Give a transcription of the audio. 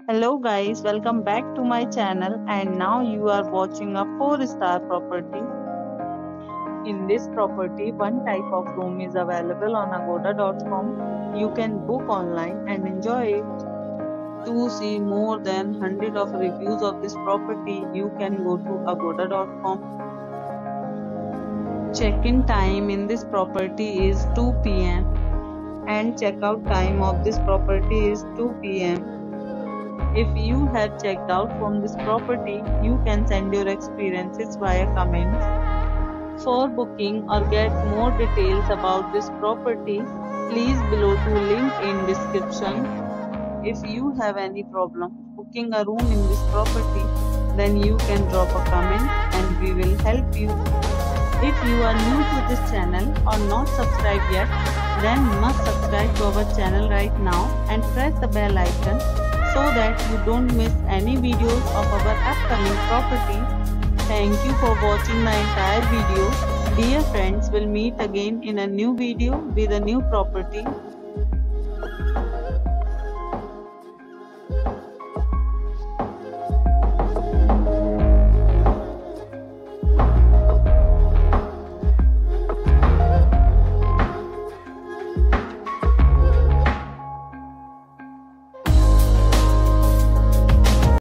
Hello guys, welcome back to my channel and now you are watching a 4-star property. In this property, one type of room is available on agoda.com. You can book online and enjoy it. To see more than 100 of reviews of this property, you can go to agoda.com. Check-in time in this property is 2 p.m. and check-out time of this property is 2 p.m. If you have checked out from this property, you can send your experiences via comments. For booking or get more details about this property, please below to link in description. If you have any problem booking a room in this property, then you can drop a comment and we will help you. If you are new to this channel or not subscribed yet, then must subscribe to our channel right now and press the bell icon so that you don't miss any videos of our upcoming property. Thank you for watching my entire video. Dear friends, we'll meet again in a new video with a new property.